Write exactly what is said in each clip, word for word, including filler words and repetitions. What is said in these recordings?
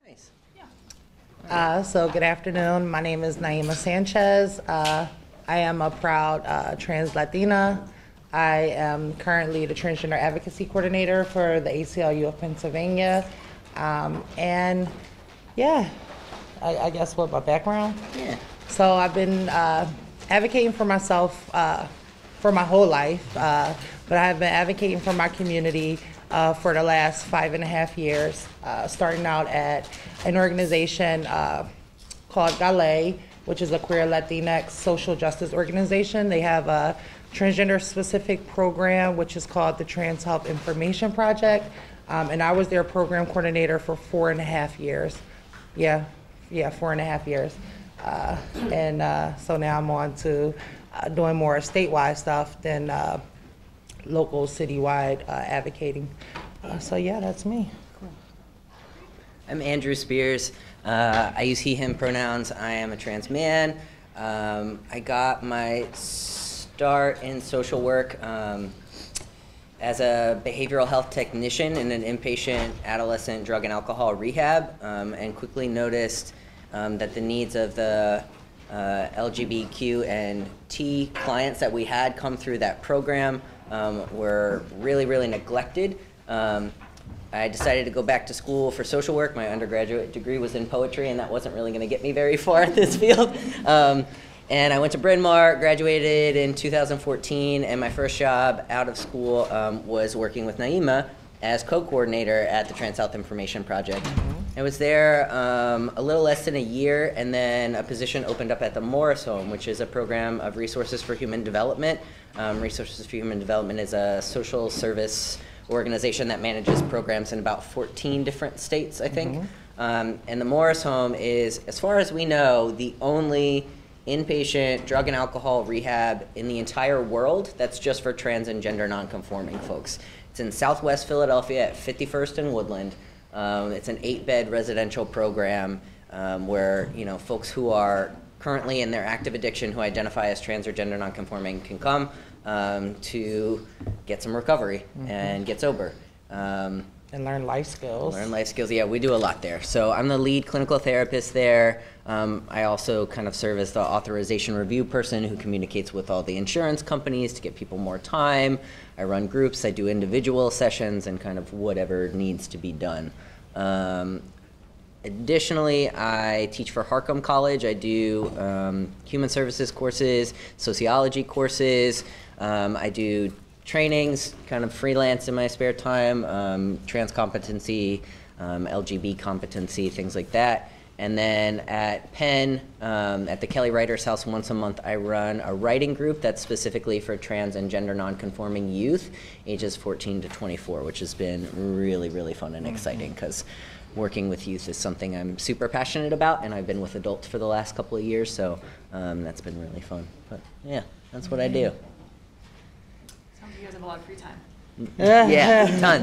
Nice. Yeah. Uh, so good afternoon. My name is Naiymah Sanchez. Uh, I am a proud uh, trans Latina. I am currently the Transgender Advocacy Coordinator for the A C L U of Pennsylvania. Um, and yeah, I, I guess what my background? Yeah. So I've been uh, advocating for myself uh, for my whole life, uh, but I have been advocating for my community uh, for the last five and a half years, uh, starting out at an organization uh, called GALE, which is a queer Latinx social justice organization. They have a transgender specific program, which is called the Trans Health Information Project. Um, and I was their program coordinator for four and a half years. Yeah, yeah, four and a half years. Uh, and uh, so now I'm on to uh, doing more statewide stuff than uh, local, citywide uh, advocating. Uh, so yeah, that's me. Cool. I'm Andrew Spiers. Uh, I use he, him pronouns. I am a trans man. Um, I got my start in social work um, as a behavioral health technician in an inpatient adolescent drug and alcohol rehab, um, and quickly noticed um, that the needs of the uh, L G B T Q and T clients that we had come through that program um, were really, really neglected. Um, I decided to go back to school for social work. My undergraduate degree was in poetry, and that wasn't really going to get me very far in this field. Um, and I went to Bryn Mawr, graduated in two thousand fourteen, and my first job out of school um, was working with Naiymah as co-coordinator at the Trans Health Information Project. I was there um, a little less than a year, and then a position opened up at the Morris Home, which is a program of Resources for Human Development. Um, Resources for Human Development is a social service organization that manages programs in about fourteen different states, I think. Mm-hmm. um, and the Morris Home is, as far as we know, the only inpatient drug and alcohol rehab in the entire world that's just for trans and gender nonconforming folks. It's in Southwest Philadelphia at fifty-first and Woodland. Um, it's an eight-bed residential program um, where, you know, folks who are currently in their active addiction who identify as trans or gender nonconforming can come um, to get some recovery mm-hmm. and get sober. Um, and learn life skills. Learn life skills, yeah, we do a lot there. So I'm the lead clinical therapist there. Um, I also kind of serve as the authorization review person who communicates with all the insurance companies to get people more time. I run groups, I do individual sessions, and kind of whatever needs to be done. Um, Additionally, I teach for Harcum College. I do um, human services courses, sociology courses. Um, I do trainings, kind of freelance in my spare time, um, trans competency, um, L G B T competency, things like that. And then at Penn, um, at the Kelly Writers House, once a month, I run a writing group that's specifically for trans and gender nonconforming youth, ages fourteen to twenty-four, which has been really, really fun and exciting because working with youth is something I'm super passionate about, and I've been with adults for the last couple of years, so um, that's been really fun. But yeah, that's what I do. Sounds like you guys have a lot of free time. Yeah, tons.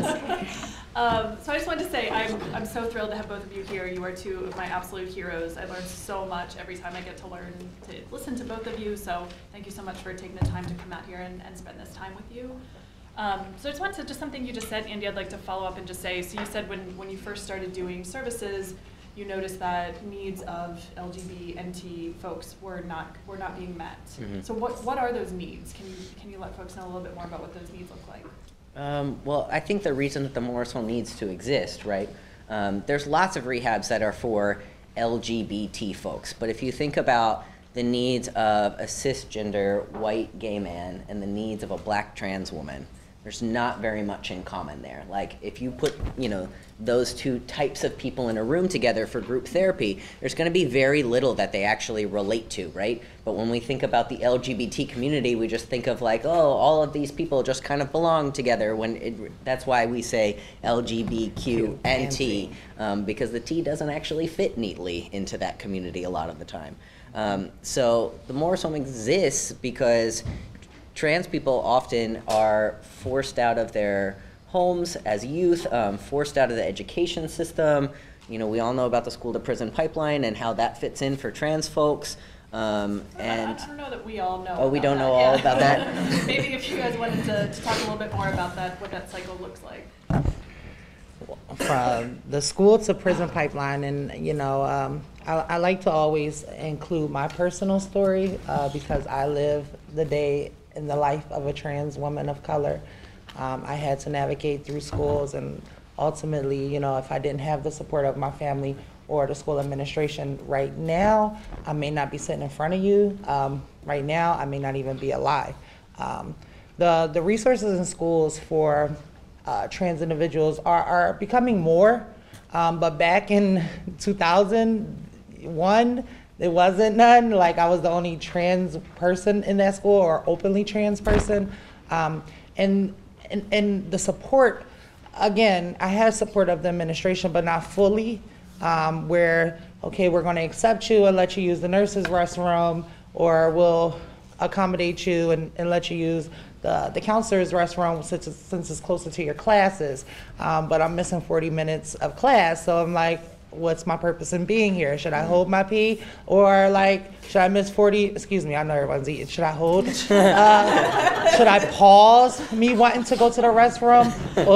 Um, so I just wanted to say I'm, I'm so thrilled to have both of you here. You are two of my absolute heroes. I learn so much every time I get to learn to listen to both of you, so thank you so much for taking the time to come out here and, and spend this time with you. Um, so I just wanted to, just something you just said, Andy, I'd like to follow up and just say, so you said when, when you first started doing services, you noticed that needs of L G B T and T folks were not were not being met. Mm-hmm. So what, what are those needs? Can you, can you let folks know a little bit more about what those needs look like? Um, well, I think the reason that the Morris Home needs to exist, right, um, there's lots of rehabs that are for L G B T folks, but if you think about the needs of a cisgender white gay man and the needs of a black trans woman, there's not very much in common there. Like if you put, you know, those two types of people in a room together for group therapy, there's gonna be very little that they actually relate to, right? But when we think about the L G B T community, we just think of like, oh, all of these people just kind of belong together, when it, that's why we say L G B T Q and T, um, because the T doesn't actually fit neatly into that community a lot of the time. Um, so the Morris Home exists because trans people often are forced out of their homes as youth, um, forced out of the education system. You know, we all know about the school to prison pipeline and how that fits in for trans folks. Um, and I don't know that we all know. Oh, we don't that. know yeah. all about that? Maybe if you guys wanted to, to talk a little bit more about that, what that cycle looks like. from the school to prison pipeline. And, you know, um, I, I like to always include my personal story uh, because I live the day in the life of a trans woman of color. Um, I had to navigate through schools, and ultimately, you know, if I didn't have the support of my family or the school administration right now, I may not be sitting in front of you. Um, right now, I may not even be alive. Um, the, the resources in schools for uh, trans individuals are, are becoming more, um, but back in two thousand one, there wasn't none. Like, I was the only trans person in that school, or openly trans person. Um, and, and, and the support, again, I had support of the administration, but not fully, um, where, okay, we're gonna accept you and let you use the nurse's restroom, or we'll accommodate you and, and let you use the, the counselor's restroom since it's, since it's closer to your classes. Um, but I'm missing forty minutes of class, so I'm like, what's my purpose in being here? Should I hold my pee? Or like, should I miss forty, excuse me, I know everyone's eating. Should I hold? Uh, should I pause me wanting to go to the restroom?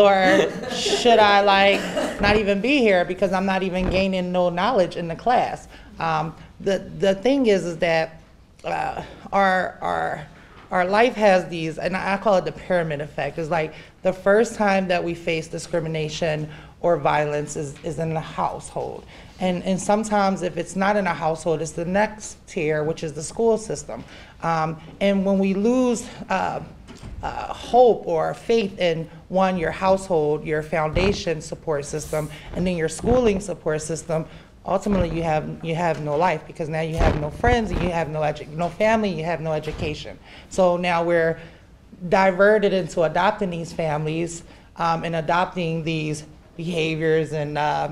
Or should I like not even be here because I'm not even gaining no knowledge in the class? Um, the, the thing is, is that uh, our, our, our life has these, and I call it the pyramid effect. It's like the first time that we face discrimination or violence is, is in the household. And, and sometimes if it's not in a household, it's the next tier, which is the school system. Um, and when we lose uh, uh, hope or faith in, one, your household, your foundation support system, and then your schooling support system, ultimately you have, you have no life, because now you have no friends, you have no, edu no family, you have no education. So now we're diverted into adopting these families um, and adopting these behaviors and uh,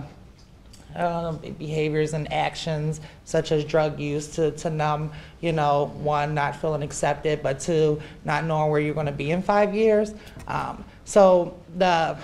I don't know, behaviors and actions such as drug use to, to numb, you know, one, not feeling accepted, but two, not knowing where you're going to be in five years. Um, so the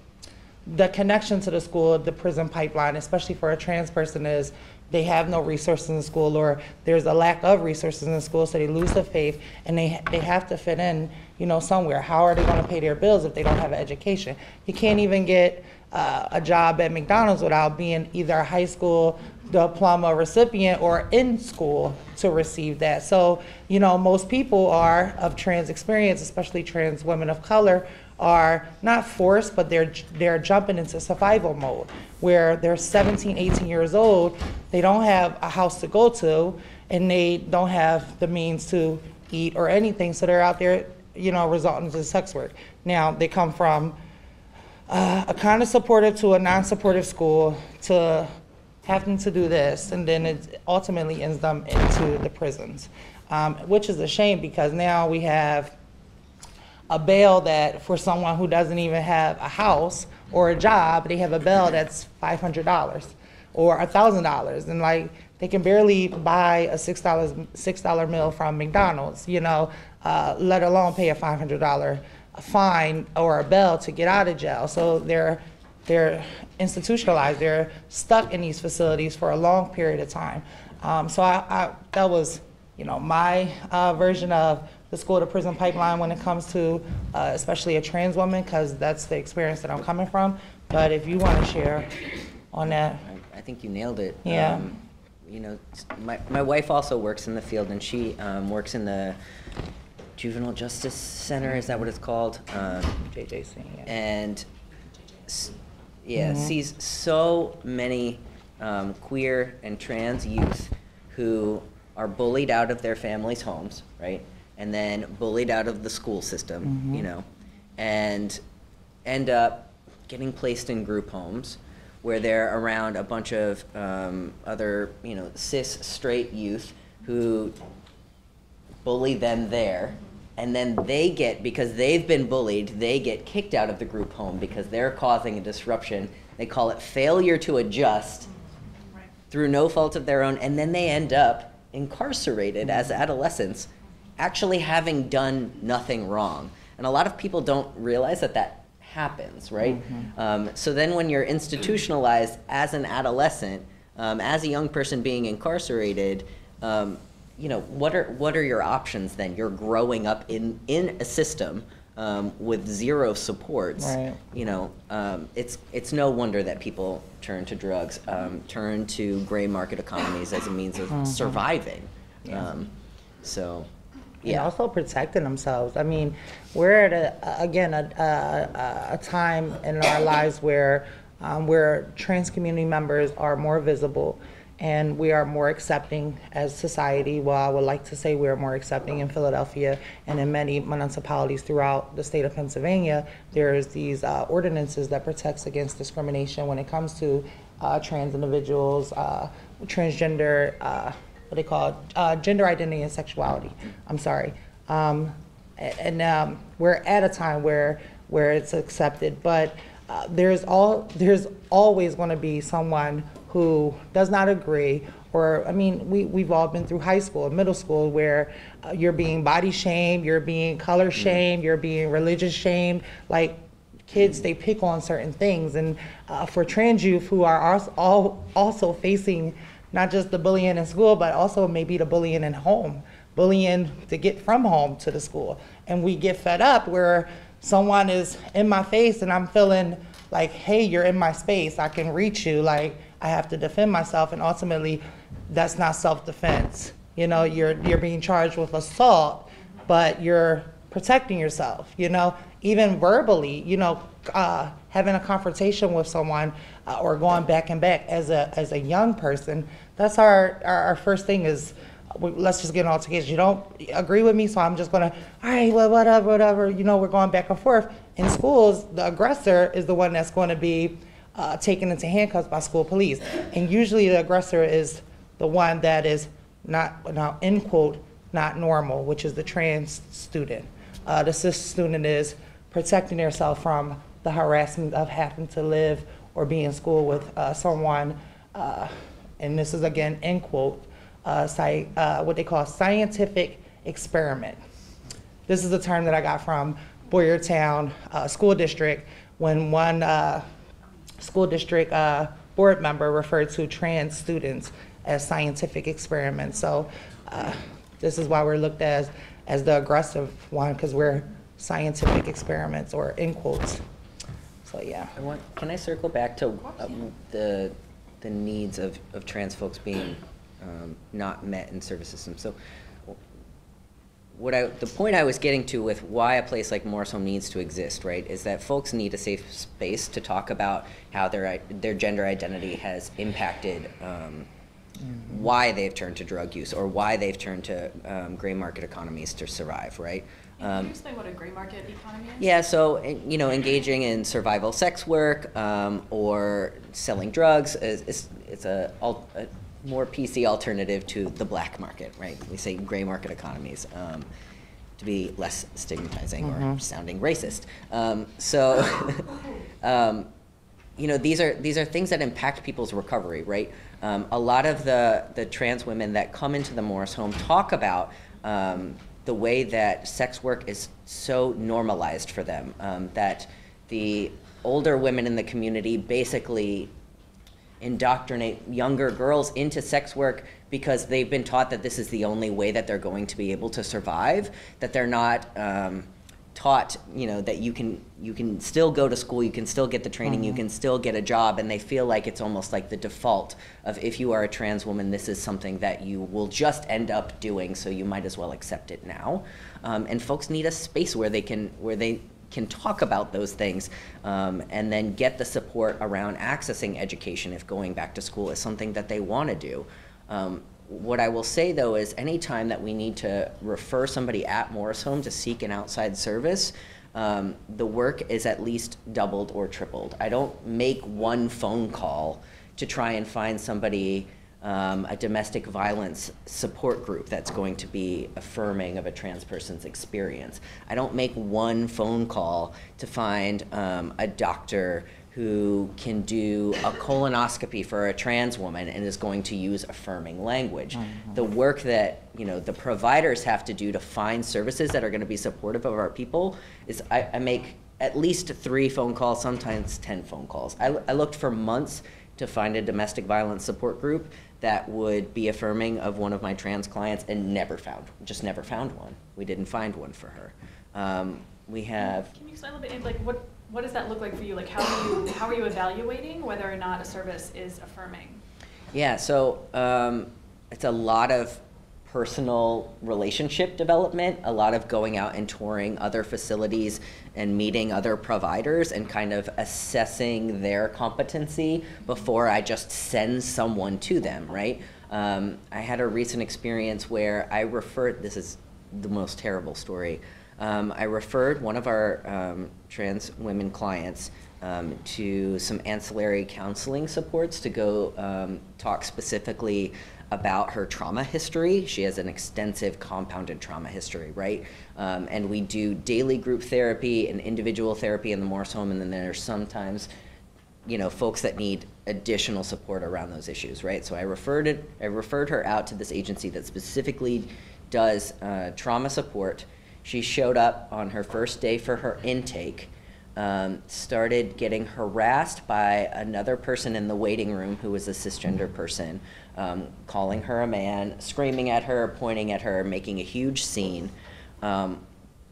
the connection to the school, the prison pipeline, especially for a trans person, is they have no resources in school, or there's a lack of resources in school, so they lose the faith, and they they have to fit in, you know, somewhere. How are they going to pay their bills if they don't have an education? You can't even get uh, a job at McDonald's without being either a high school diploma recipient or in school to receive that. So, you know, most people are of trans experience, especially trans women of color, are not forced, but they're they're jumping into survival mode, where they're seventeen, eighteen years old, they don't have a house to go to, and they don't have the means to eat or anything, so they're out there, you know, resorting to sex work. Now, they come from uh, a kind of supportive to a non-supportive school to having to do this, and then it ultimately ends them into the prisons, um, which is a shame, because now we have a bail that for someone who doesn't even have a house or a job, they have a bail that's five hundred dollars or one thousand dollars, and like they can barely buy a six dollar six dollar meal from McDonald's, you know, uh, let alone pay a five hundred dollar fine or a bail to get out of jail. So they're they're institutionalized, they're stuck in these facilities for a long period of time. Um, so I, I, that was, you know, my uh, version of the school to prison pipeline when it comes to uh, especially a trans woman, because that's the experience that I'm coming from. But if you want to share on that. I, I think you nailed it. Yeah. Um, you know, my, my wife also works in the field, and she um, works in the Juvenile Justice Center, is that what it's called? Um, J J C, yeah. And s yeah, Mm-hmm. sees so many um, queer and trans youth who are bullied out of their families' homes, right? And then bullied out of the school system, Mm-hmm. you know, and end up getting placed in group homes where they're around a bunch of um, other, you know, cis straight youth who bully them there, and then they get, because they've been bullied, they get kicked out of the group home because they're causing a disruption. They call it failure to adjust Right. through no fault of their own, and then they end up incarcerated as adolescents, actually having done nothing wrong. And a lot of people don't realize that that happens, right? Mm-hmm. um, so then when you're institutionalized as an adolescent, um, as a young person being incarcerated, um, you know, what are what are your options then? You're growing up in, in a system um, with zero supports, Right. you know, um, it's it's no wonder that people turn to drugs, um, turn to gray market economies as a means of Mm-hmm. surviving. Yeah. Um, so, And yeah. also protecting themselves. I mean, we're at a, again, a, a, a time in our lives where um, where trans community members are more visible and we are more accepting as society. Well, I would like to say we're more accepting in Philadelphia and in many municipalities throughout the state of Pennsylvania. There's these uh, ordinances that protects against discrimination when it comes to uh, trans individuals, uh, transgender, uh, what they call uh, gender identity and sexuality. I'm sorry. Um, and um, we're at a time where where it's accepted, but uh, there's all there's always going to be someone who does not agree. Or I mean, we we've all been through high school and middle school where uh, you're being body shamed, you're being color shamed, you're being religious shamed. Like kids, they pick on certain things, and uh, for trans youth who are also, all, also facing not just the bullying in school, but also maybe the bullying in home, bullying to get from home to the school. And we get fed up where someone is in my face and I'm feeling like, hey, you're in my space, I can reach you, like I have to defend myself, and ultimately that's not self-defense. You know, you're, you're being charged with assault, but you're protecting yourself, you know, even verbally, you know, uh, having a confrontation with someone uh, or going back and back as a as a young person. That's our, our, our first thing is, we, let's just get all together. You don't agree with me, so I'm just gonna, all right, well, whatever, whatever, you know, we're going back and forth. In schools, the aggressor is the one that's gonna be uh, taken into handcuffs by school police. And usually the aggressor is the one that is not, now end quote, not normal, which is the trans student. Uh, the cis student is protecting themselves from the harassment of having to live or be in school with uh, someone, uh, and this is again, end quote, uh, sci uh, what they call scientific experiment. This is a term that I got from Boyertown uh, School District when one uh, school district uh, board member referred to trans students as scientific experiments. So uh, this is why we're looked at as, as the aggressive one, because we're scientific experiments, or in quotes. So yeah. I want, can I circle back to uh, the the needs of, of trans folks being um, not met in service systems? So what I, the point I was getting to with why a place like Morris Home needs to exist, right, is that folks need a safe space to talk about how their their gender identity has impacted um, mm-hmm. why they've turned to drug use or why they've turned to um, gray market economies to survive, right? Can you Um, explain what a gray market economy is? Yeah, so, you know, engaging in survival sex work um, or selling drugs is, is, is a, al- a more P C alternative to the black market, right? We say gray market economies um, to be less stigmatizing Mm-hmm. or sounding racist. Um, so, um, you know, these are these are things that impact people's recovery, right? Um, a lot of the, the trans women that come into the Morris Home talk about um, the way that sex work is so normalized for them, um, that the older women in the community basically indoctrinate younger girls into sex work because they've been taught that this is the only way that they're going to be able to survive, that they're not um, taught, you know, that you can you can still go to school, you can still get the training, mm-hmm. you can still get a job, and they feel like it's almost like the default of, if you are a trans woman, this is something that you will just end up doing, so you might as well accept it now. Um, and folks need a space where they can where they can talk about those things um, and then get the support around accessing education if going back to school is something that they want to do. Um, What I will say, though, is anytime that we need to refer somebody at Morris Home to seek an outside service, um, the work is at least doubled or tripled. I don't make one phone call to try and find somebody, um, a domestic violence support group that's going to be affirming of a trans person's experience. I don't make one phone call to find um, a doctor who can do a colonoscopy for a trans woman and is going to use affirming language. Mm-hmm. The work that, you know, the providers have to do to find services that are going to be supportive of our people is I, I make at least three phone calls, sometimes ten phone calls. I, I looked for months to find a domestic violence support group that would be affirming of one of my trans clients and never found, just never found one. We didn't find one for her. Um, we have. Can you explain a little bit, like, what, what does that look like for you? Like, how do you, how are you evaluating whether or not a service is affirming? Yeah, so um, it's a lot of personal relationship development, a lot of going out and touring other facilities and meeting other providers and kind of assessing their competency before I just send someone to them, right? Um, I had a recent experience where I referred, this is the most terrible story, um, I referred one of our um, trans women clients um, to some ancillary counseling supports to go um, talk specifically about her trauma history. She has an extensive compounded trauma history, right? Um, and we do daily group therapy and individual therapy in the Morris home, and then there's sometimes, you know, folks that need additional support around those issues, right? So I referred it, I referred her out to this agency that specifically does uh, trauma support. She showed up on her first day for her intake, um, started getting harassed by another person in the waiting room who was a cisgender person, um, calling her a man, screaming at her, pointing at her, making a huge scene. Um,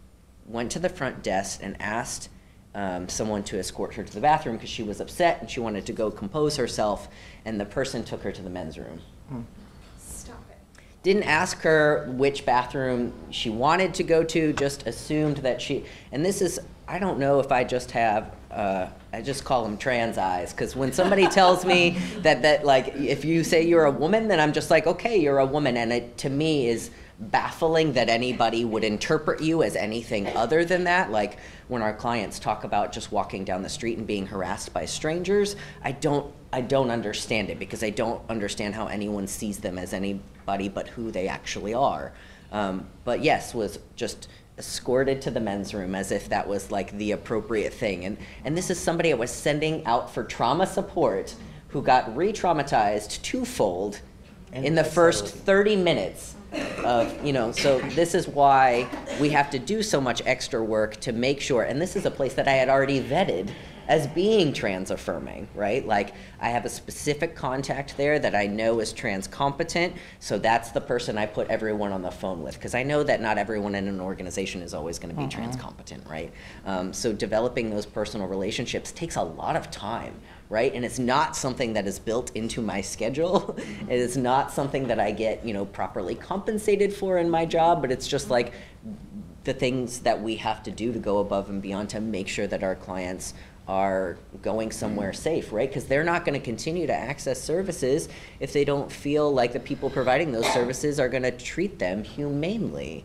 went to the front desk and asked um, someone to escort her to the bathroom because she was upset and she wanted to go compose herself, and the person took her to the men's room. Hmm. Stop it. Didn't ask her which bathroom she wanted to go to, just assumed that she, and this is, I don't know if I just have, uh, I just call them trans eyes, because when somebody tells me that, that like, if you say you're a woman, then I'm just like, okay, you're a woman, and it, to me, is baffling that anybody would interpret you as anything other than that. Like, when our clients talk about just walking down the street and being harassed by strangers, I don't, I don't understand it, because I don't understand how anyone sees them as anybody but who they actually are. Um, but yes, was just escorted to the men's room as if that was like the appropriate thing. And, and this is somebody I was sending out for trauma support who got re-traumatized twofold in the first thirty minutes of, you know, so this is why we have to do so much extra work to make sure, and this is a place that I had already vetted as being trans affirming, right? Like, I have a specific contact there that I know is trans competent, so that's the person I put everyone on the phone with, because I know that not everyone in an organization is always going to be uh-huh. trans competent, right? Um, so developing those personal relationships takes a lot of time, right? And it's not something that is built into my schedule. It is not something that I get, you know, properly compensated for in my job, but it's just like the things that we have to do to go above and beyond to make sure that our clients are going somewhere safe, right? Because they're not going to continue to access services if they don't feel like the people providing those services are going to treat them humanely.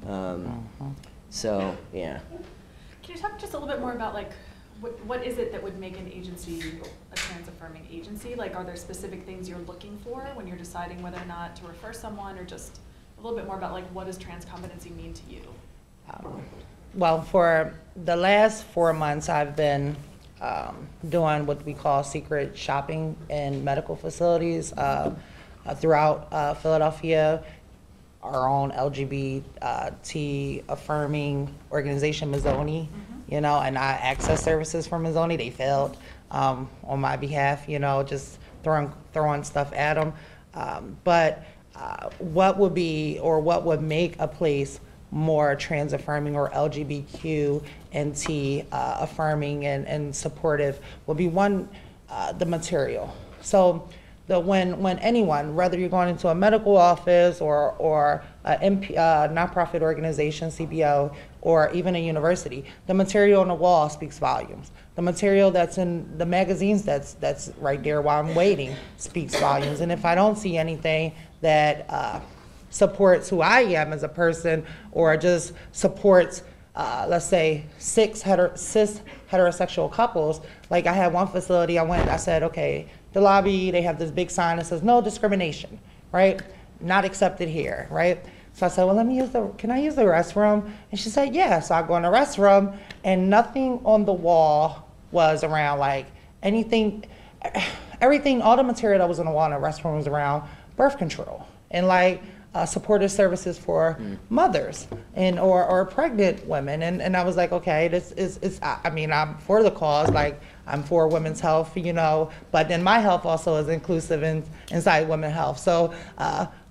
Um, uh-huh. So, yeah. Can you talk just a little bit more about, like, what, what is it that would make an agency a trans-affirming agency? Like, are there specific things you're looking for when you're deciding whether or not to refer someone, or just a little bit more about, like, what does trans competency mean to you? Um, well, for the last four months, I've been Um, doing what we call secret shopping in medical facilities uh, uh, throughout uh, Philadelphia. Our own L G B T affirming organization, Mazzoni, mm-hmm. you know, and I access services from Mazzoni. They failed um, on my behalf, you know, just throwing throwing stuff at them. Um, but uh, what would be, or what would make a place more trans affirming or L G B Q and T uh, affirming and, and supportive will be one, uh, the material. So the, when, when anyone, whether you're going into a medical office or, or a M P, uh, nonprofit organization, C B O, or even a university, the material on the wall speaks volumes. The material that's in the magazines that's, that's right there while I'm waiting speaks volumes. And if I don't see anything that uh, supports who I am as a person, or just supports, uh, let's say, six heter cis heterosexual couples. Like, I had one facility, I went, I said, okay, the lobby, they have this big sign that says no discrimination, right? Not accepted here, right? So I said, well, let me use the, can I use the restroom? And she said, yeah. So I go in the restroom, and nothing on the wall was around, like, anything, everything, all the material that was on the wall in the restroom was around birth control. And, like, Uh, supportive services for mm. mothers and or, or pregnant women, and, and I was like, okay, this is, is I, I mean, I'm for the cause, like, I'm for women's health, you know, but then my health also is inclusive in, inside women's health. So uh,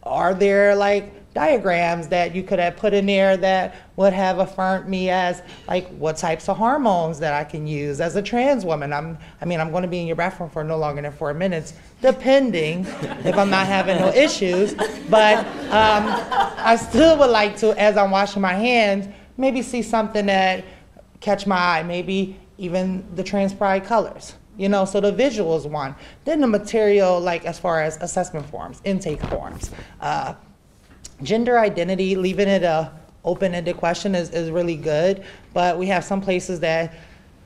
are there like diagrams that you could have put in there that would have affirmed me as like what types of hormones that I can use as a trans woman? I'm, I mean, I'm going to be in your bathroom for no longer than four minutes, depending if I'm not having no issues. But um, I still would like to, as I'm washing my hands, maybe see something that catch my eye, maybe even the trans pride colors. You know, so the visual is one. Then the material, like as far as assessment forms, intake forms, uh, gender identity, leaving it a open-ended question is, is really good, but we have some places that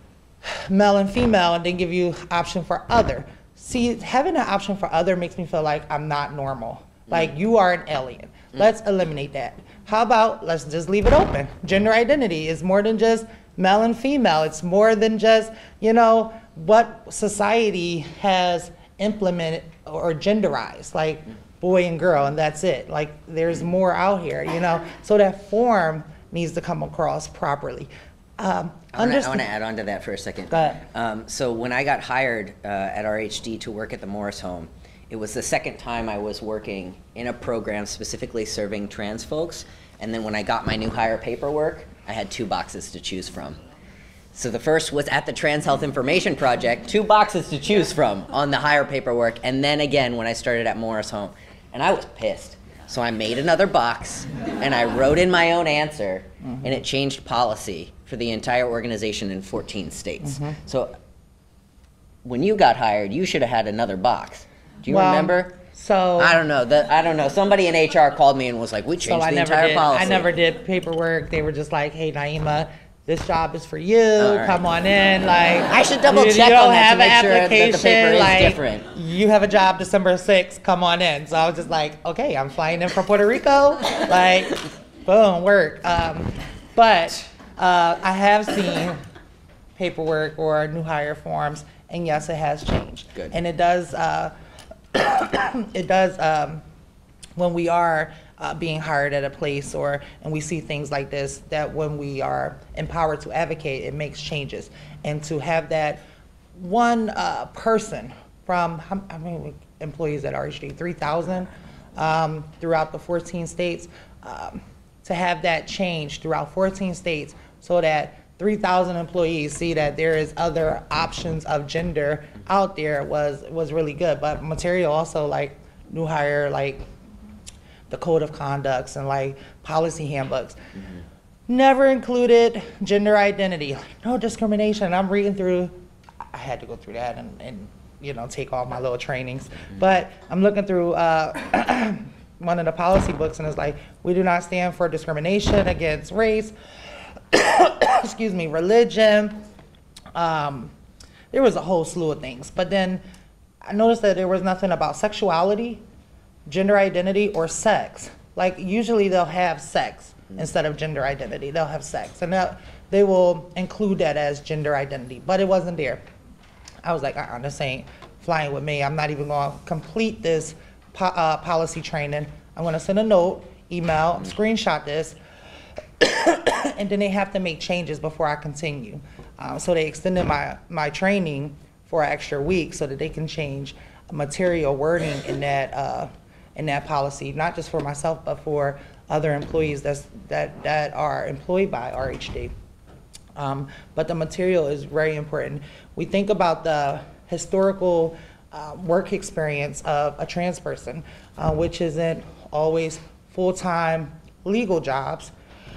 male and female and then give you option for other. See, having an option for other makes me feel like I'm not normal. Like you are an alien. Let's eliminate that. How about let's just leave it open? Gender identity is more than just male and female. It's more than just, you know, what society has implemented or genderized, like boy and girl, and that's it. Like there's more out here, you know? So that form needs to come across properly. Um, I want to add on to that for a second. Go ahead. Um, so when I got hired uh, at R H D to work at the Morris home, it was the second time I was working in a program specifically serving trans folks. And then when I got my new hire paperwork, I had two boxes to choose from. So the first was at the Trans Health Information Project, two boxes to choose from on the hire paperwork, and then again when I started at Morris Home. And I was pissed. So I made another box, and I wrote in my own answer, mm-hmm. and it changed policy for the entire organization in fourteen states. Mm-hmm. So when you got hired, you should have had another box. Do you well, remember? So I don't know. The, I don't know. Somebody in H R called me and was like, "We changed so the never entire did, policy." I never did paperwork. They were just like, "Hey, Naiymah, this job is for you. Right. Come on in." Like I should double you, check you don't on that have to make an sure that application. the paper is like, different. You have a job December sixth. Come on in. So I was just like, okay, I'm flying in from Puerto Rico. Like, boom, work. Um, but uh, I have seen paperwork or new hire forms, and yes, it has changed. Good. And it does. Uh, it does. Um, when we are uh, being hired at a place or and we see things like this, that when we are empowered to advocate, it makes changes. And to have that one uh, person from, how many employees at R H D, three thousand um, throughout the fourteen states, um, to have that change throughout fourteen states so that three thousand employees see that there is other options of gender out there was, was really good. But material also like new hire, like the code of conducts and like policy handbooks. Mm-hmm. Never included gender identity, like, no discrimination. I'm reading through, I had to go through that and, and you know, take all my little trainings. Mm-hmm. But I'm looking through uh, one of the policy books and it's like, we do not stand for discrimination against race, excuse me, religion. Um, there was a whole slew of things. But then I noticed that there was nothing about sexuality, gender identity, or sex. Like usually they'll have sex mm-hmm. instead of gender identity. They'll have sex, and they will include that as gender identity, but it wasn't there. I was like, uh-uh, this ain't flying with me. I'm not even going to complete this po uh, policy training. I'm going to send a note, email, mm-hmm. screenshot this, and then they have to make changes before I continue. Uh, so they extended my, my training for an extra week so that they can change material wording in that uh, in that policy, not just for myself, but for other employees that's, that, that are employed by R H D. Um, but the material is very important. We think about the historical uh, work experience of a trans person, uh, which isn't always full-time legal jobs,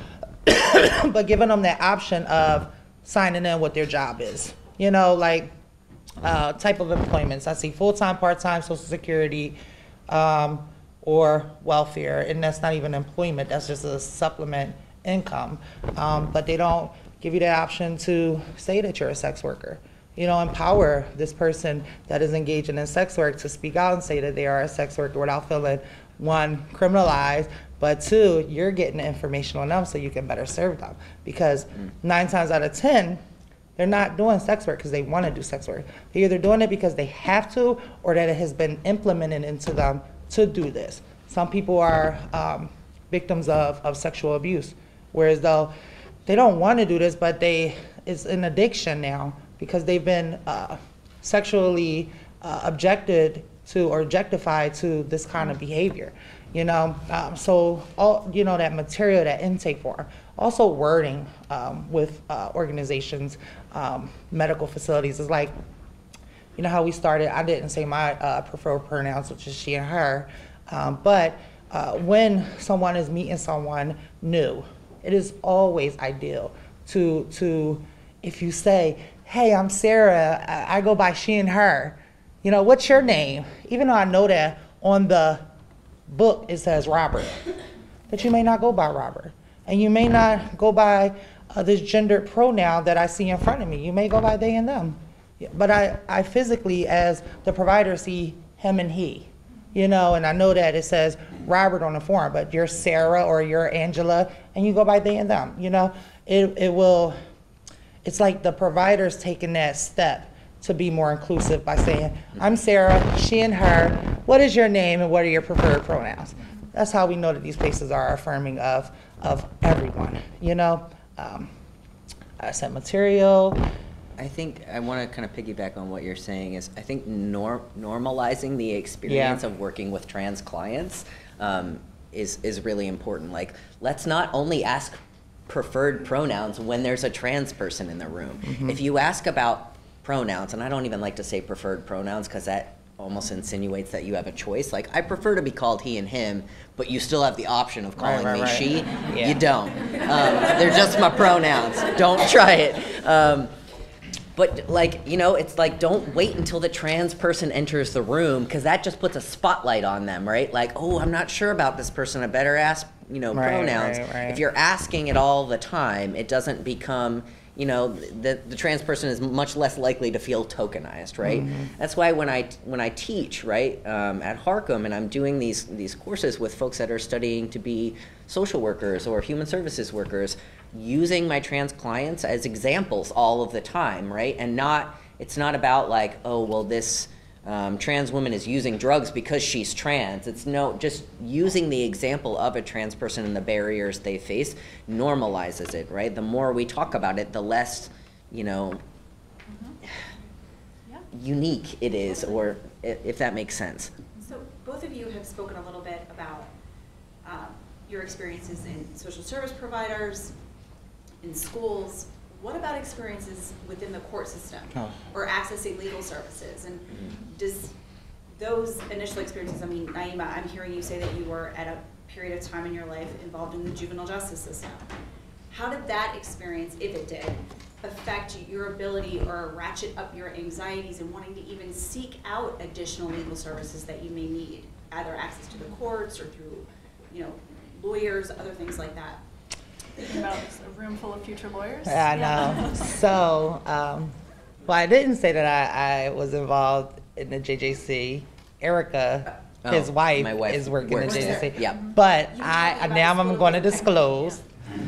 but giving them that option of signing in what their job is. You know, like uh, type of employments. I see full-time, part-time, Social Security, um, or welfare, and that's not even employment, that's just a supplement income. Um, but they don't give you the option to say that you're a sex worker. You know, empower this person that is engaging in sex work to speak out and say that they are a sex worker without feeling, one, criminalized, but two, you're getting the information on them so you can better serve them. Because mm. nine times out of ten, they're not doing sex work because they want to do sex work. They're either doing it because they have to or that it has been implemented into them to do this. Some people are um, victims of, of sexual abuse, whereas though they don't want to do this, but they it's an addiction now because they've been uh, sexually uh, objected to or objectified to this kind of behavior. You know, um, so all you know that material, that intake form, also wording um, with uh, organizations, um, medical facilities is like, you know how we started. I didn't say my uh, preferred pronouns, which is she and her, um, but uh, when someone is meeting someone new, it is always ideal to to if you say, "Hey, I'm Sarah. I, I go by she and her. You know, what's your name?" Even though I know that on the book it says Robert, but you may not go by Robert, and you may not go by uh, this gendered pronoun that I see in front of me. You may go by they and them, but I, I physically, as the provider, see him and he, you know, and I know that it says Robert on the form, but you're Sarah or you're Angela, and you go by they and them. You know, it it will. It's like the provider's taking that step to be more inclusive by saying, I'm Sarah, she and her, what is your name and what are your preferred pronouns? That's how we know that these places are affirming of, of everyone, you know? Um, I said material. I think I want to kind of piggyback on what you're saying is I think nor normalizing the experience Yeah. of working with trans clients um, is, is really important. Like, let's not only ask preferred pronouns when there's a trans person in the room. Mm-hmm. If you ask about pronouns, and I don't even like to say preferred pronouns because that almost insinuates that you have a choice. Like, I prefer to be called he and him, but you still have the option of calling right, right, me right. she. Yeah. You don't. Um, they're just my pronouns. Don't try it. Um, but like, you know, it's like, don't wait until the trans person enters the room because that just puts a spotlight on them, right? Like, oh, I'm not sure about this person. I better ask, you know, Right, pronouns. right, right. If you're asking it all the time, it doesn't become, you know, the, the trans person is much less likely to feel tokenized, right? Mm-hmm. That's why when I when I teach, right, um, at Harcum, and I'm doing these these courses with folks that are studying to be social workers or human services workers, using my trans clients as examples all of the time, right? And not, it's not about like, oh, well, this um, trans woman is using drugs because she's trans. It's no, just using the example of a trans person and the barriers they face normalizes it, right? The more we talk about it, the less, you know, Mm-hmm. Yeah. unique it is, or i- if that makes sense. So both of you have spoken a little bit about um, your experiences in social service providers, in schools. What about experiences within the court system Oh. or accessing legal services? And does those initial experiences, I mean, Naiymah, I'm hearing you say that you were at a period of time in your life involved in the juvenile justice system. How did that experience, if it did, affect your ability or ratchet up your anxieties and wanting to even seek out additional legal services that you may need, either access to the courts or through, you know, lawyers, other things like that? Thinking about a room full of future lawyers. I know. So, um, well, I didn't say that I, I was involved in the J J C. Erica, Oh, his wife, my wife is working in the works J J C. there. Yeah. But You I talking about now I'm school going to with- disclose,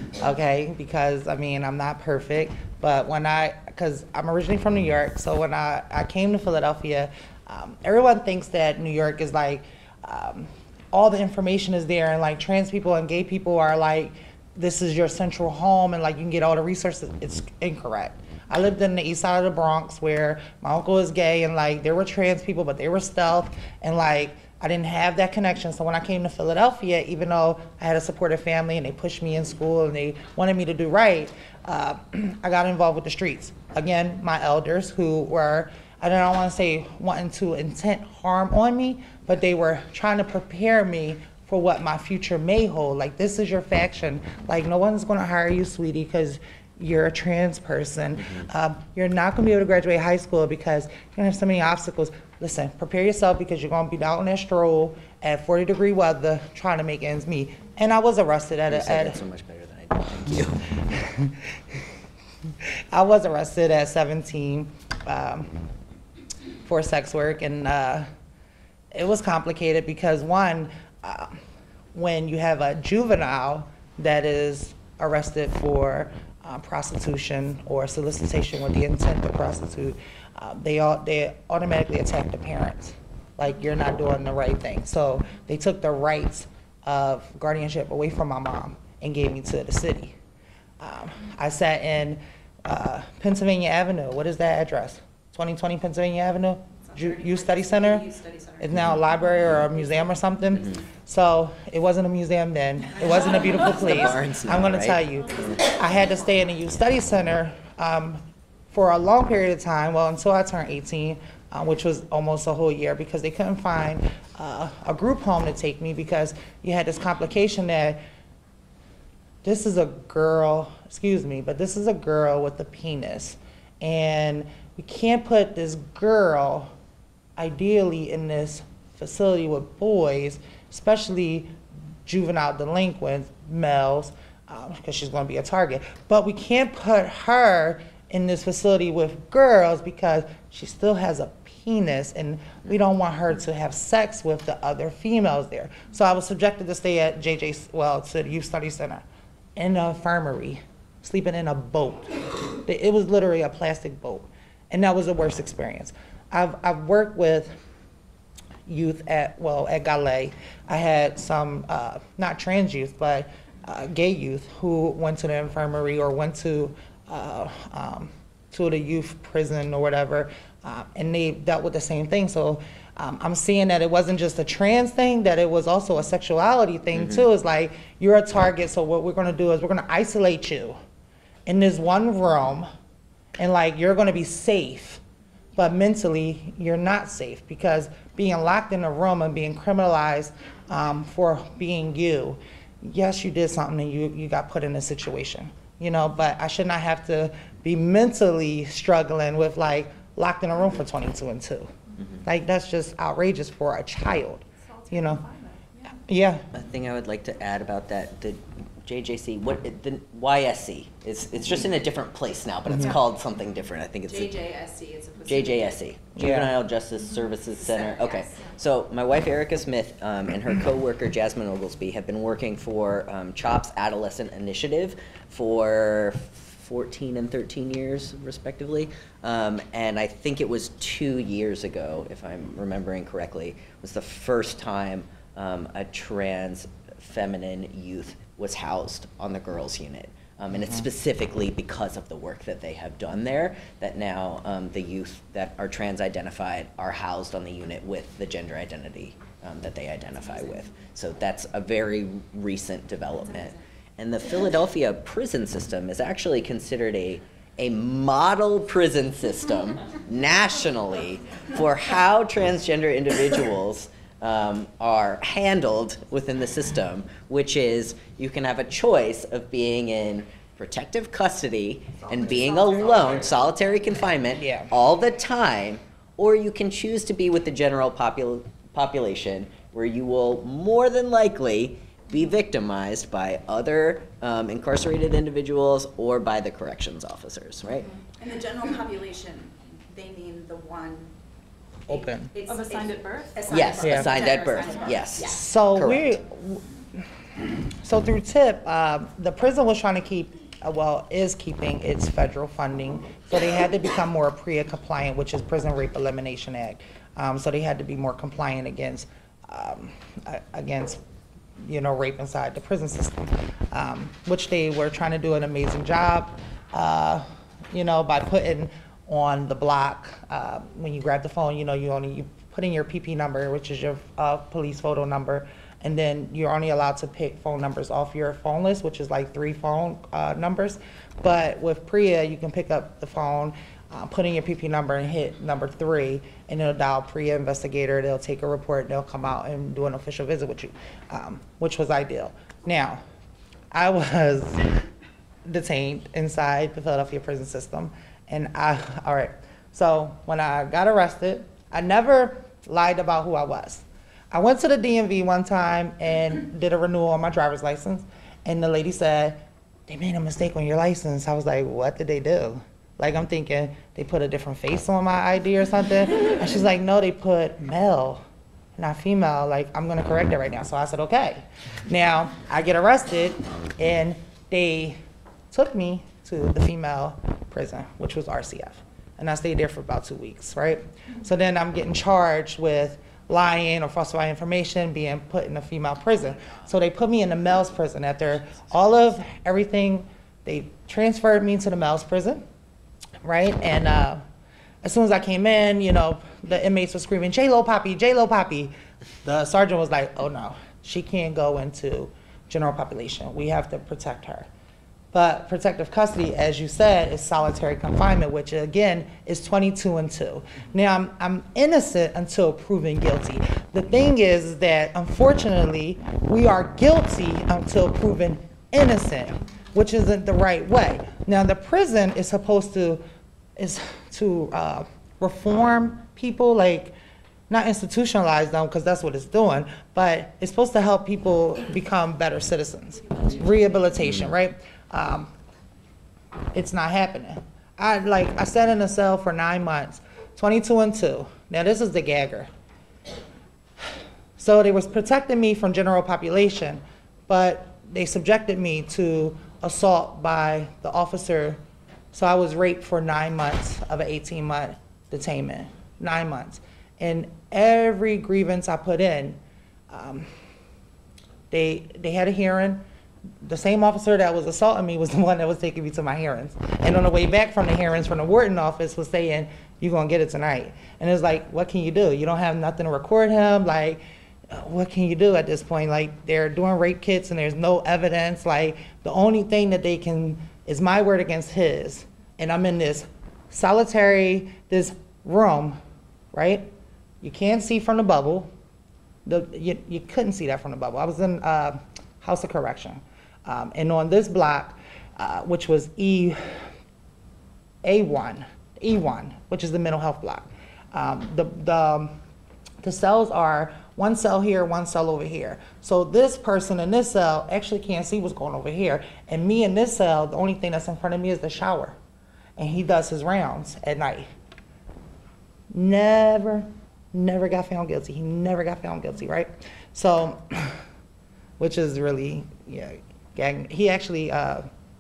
okay, because I mean I'm not perfect. But when I, because I'm originally from New York, so when I, I came to Philadelphia, um, everyone thinks that New York is like um, all the information is there, and like trans people and gay people are like, this is your central home and like you can get all the resources. It's incorrect. I lived in the east side of the Bronx where my uncle is gay and like there were trans people, but they were stealth, and like I didn't have that connection. So when I came to Philadelphia, even though I had a supportive family and they pushed me in school and they wanted me to do right, uh, I got involved with the streets. Again, my elders who were, I don't want to say wanting to intent harm on me, but they were trying to prepare me for what my future may hold. Like, this is your faction. Like, no one's gonna hire you, sweetie, because you're a trans person. Mm-hmm. um, you're not gonna be able to graduate high school because you're gonna have so many obstacles. Listen, prepare yourself because you're gonna be out on that stroll at forty degree weather trying to make ends meet. And I was arrested at You a, said at it so much better than I did. Thank you. I was arrested at seventeen um, for sex work, and uh, it was complicated because one, uh, when you have a juvenile that is arrested for uh, prostitution or solicitation with the intent to prostitute, uh, they all they automatically attack the parents. Like, you're not doing the right thing. So they took the rights of guardianship away from my mom and gave me to the city. Um, I sat in uh, Pennsylvania Avenue. What is that address? twenty twenty Pennsylvania Avenue? Ju- Youth Study Center. Youth Study Center. It's now a library or a museum or something. Mm-hmm. So it wasn't a museum then. It wasn't a beautiful place. barns now, I'm going right? to tell you. I had to stay in the Youth Study Center um, for a long period of time, well, until I turned eighteen, uh, which was almost a whole year, because they couldn't find uh, a group home to take me, because you had this complication that this is a girl, excuse me, but this is a girl with a penis. And we can't put this girl, ideally, in this facility with boys, especially juvenile delinquent males, because um, she's going to be a target. But we can't put her in this facility with girls because she still has a penis, and we don't want her to have sex with the other females there. So I was subjected to stay at J J, well, to the Youth Study Center, in the infirmary, sleeping in a boat. It was literally a plastic boat, and that was the worst experience. I've, I've worked with youth at, well, at Galé. I had some, uh, not trans youth, but uh, gay youth who went to the infirmary or went to uh, um, to the youth prison or whatever, uh, and they dealt with the same thing. So um, I'm seeing that it wasn't just a trans thing, that it was also a sexuality thing mm-hmm. too. It's like, you're a target, so what we're gonna do is we're gonna isolate you in this one room, and like, you're gonna be safe, but mentally you're not safe, because being locked in a room and being criminalized um, for being you, yes, you did something and you, you got put in a situation, you know, but I should not have to be mentally struggling with like locked in a room for twenty-two and two. Mm-hmm. Like, that's just outrageous for a child, you know? Yeah. A thing I would like to add about that, the J J C, what the Y S C is, it's just in a different place now, but it's Yeah. called something different. I think it's J J S C. It's a J J S C, Juvenile Justice Services Center. Center, Okay, yes. so my wife Erica Smith um, and her coworker Jasmine Oglesby have been working for um, CHOP's Adolescent Initiative for fourteen and thirteen years, respectively. Um, and I think it was two years ago, if I'm remembering correctly, was the first time um, a trans feminine youth was housed on the girls' unit. Um, and it's specifically because of the work that they have done there that now um, the youth that are trans identified are housed on the unit with the gender identity um, that they identify with. So that's a very recent development. And the Philadelphia prison system is actually considered a, a model prison system nationally for how transgender individuals Um, are handled within the system, which is you can have a choice of being in protective custody and being alone, solitary confinement, Yeah. all the time, or you can choose to be with the general popul population, where you will more than likely be victimized by other um, incarcerated individuals or by the corrections officers, right? And the general population, they mean the one. Open. It's- Of assigned it's- at birth? assigned Yes, at birth. assigned Gender at birth, assigned at yes. Yeah. So Correct. we, so through TIP, uh, the prison was trying to keep, uh, well, is keeping its federal funding. So they had to become more PREA compliant, which is Prison Rape Elimination Act. Um, so they had to be more compliant against, um, a- against, you know, rape inside the prison system, um, which they were trying to do an amazing job, uh, you know, by putting on the block, uh, when you grab the phone, you know, you only, you put in your P P number, which is your uh, police photo number, and then you're only allowed to pick phone numbers off your phone list, which is like three phone uh, numbers. But with PREA, you can pick up the phone, uh, put in your P P number and hit number three, and it'll dial PREA investigator. They'll take a report, they'll come out and do an official visit with you, um, which was ideal. Now, I was detained inside the Philadelphia prison system. And I, all right, so when I got arrested, I never lied about who I was. I went to the D M V one time and did a renewal on my driver's license, and the lady said, they made a mistake on your license. I was like, what did they do? Like, I'm thinking they put a different face on my I D or something. And she's like, no, they put male, not female. Like, I'm gonna correct it right now. So I said, okay. Now, I get arrested, and they took me to the female prison, which was R C F. And I stayed there for about two weeks, right? So then I'm getting charged with lying or falsifying information, being put in a female prison. So they put me in the male's prison. After all of everything, they transferred me to the male's prison, right? And uh, as soon as I came in, you know, the inmates were screaming, J-Lo Poppy, J-Lo Poppy. The sergeant was like, oh no, she can't go into general population. We have to protect her. But protective custody, as you said, is solitary confinement, which again is twenty-two and two. Now, I'm, I'm innocent until proven guilty. The thing is that, unfortunately, we are guilty until proven innocent, which isn't the right way. Now, the prison is supposed to, is to uh, reform people, like, not institutionalize them, because that's what it's doing, but it's supposed to help people become better citizens. Rehabilitation, right? Um, it's not happening. I like I sat in a cell for nine months, twenty-two and two. Now this is the gagger. So they was protecting me from general population, but they subjected me to assault by the officer. So I was raped for nine months of an eighteen month detainment, nine months. And every grievance I put in, um, they they had a hearing. The same officer that was assaulting me was the one that was taking me to my hearings. And on the way back from the hearings from the warden office was saying, you're gonna get it tonight. And it's like, what can you do? You don't have nothing to record him. Like, what can you do at this point? Like, they're doing rape kits and there's no evidence. Like, the only thing that they can, is my word against his. And I'm in this solitary, this room, right? You can't see from the bubble. The, you, you couldn't see that from the bubble. I was in uh, House of Correction. Um, and on this block, uh, which was E, A one, E one, which is the mental health block, um, the, the, the cells are one cell here, one cell over here. So this person in this cell actually can't see what's going over here. And me in this cell, the only thing that's in front of me is the shower. And he does his rounds at night. Never, never got found guilty. He never got found guilty, right? So, which is really, yeah, gang. He actually, uh,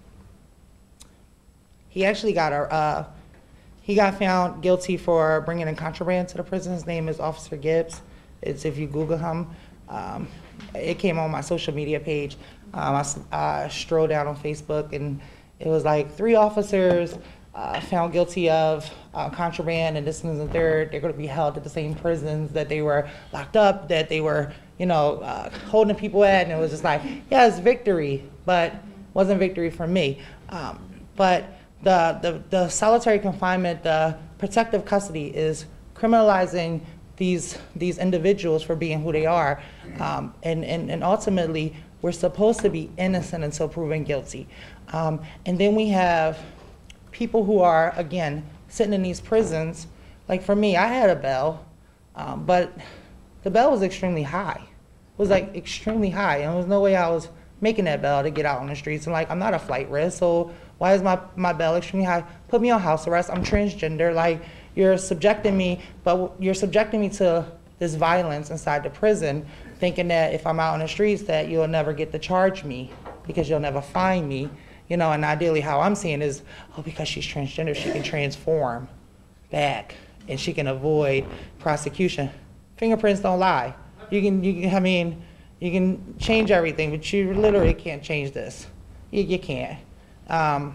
he actually got a, uh, he got found guilty for bringing in contraband to the prison. His name is Officer Gibbs. It's, if you Google him, um, it came on my social media page. Um, I, I strolled down on Facebook and it was like three officers uh, found guilty of uh, contraband and this and the third. They're going to be held at the same prisons that they were locked up, that they were, you know, uh, holding people at, and it was just like, yeah, it's victory, but wasn't victory for me. Um, but the, the, the solitary confinement, the protective custody is criminalizing these, these individuals for being who they are. Um, and, and, and ultimately, we're supposed to be innocent until proven guilty. Um, and then we have people who are, again, sitting in these prisons. Like for me, I had a bail, um, but the bail was extremely high. It was like extremely high, and there was no way I was making that bail to get out on the streets. And like, I'm not a flight risk, so why is my, my bail extremely high? Put me on house arrest, I'm transgender, like you're subjecting me, but you're subjecting me to this violence inside the prison, thinking that if I'm out on the streets that you'll never get to charge me because you'll never find me. You know, and ideally how I'm seeing is, oh, because she's transgender, she can transform back and she can avoid prosecution. Fingerprints don't lie. You can, you can, I mean, you can change everything, but you literally can't change this. You, you can't. Um,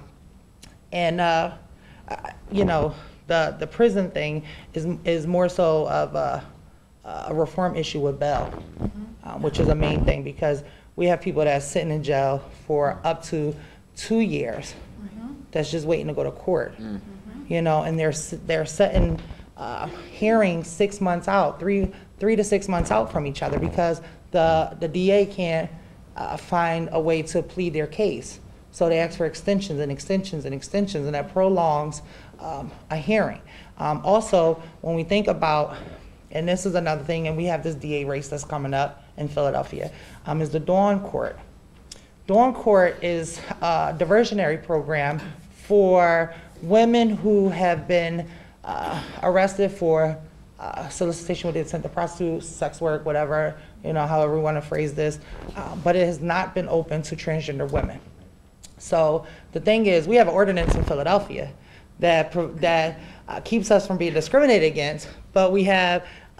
and, uh, you know, the, the prison thing is, is more so of a, a reform issue with bail, mm-hmm. um, which is a main thing because we have people that are sitting in jail for up to two years mm-hmm. that's just waiting to go to court, mm-hmm. you know, and they're they're setting uh, hearings six months out, three three to six months out from each other because the the D A can't uh, find a way to plead their case, so they ask for extensions and extensions and extensions, and that prolongs um, a hearing. Um, also, when we think about, and this is another thing, and we have this D A race that's coming up in Philadelphia, um, is the Dawn Court. Dawn Court is a diversionary program for women who have been uh, arrested for uh, solicitation with the intent to prostitute, sex work, whatever, you know, however we want to phrase this, uh, but it has not been open to transgender women. So the thing is, we have an ordinance in Philadelphia that, that uh, keeps us from being discriminated against, but we have uh,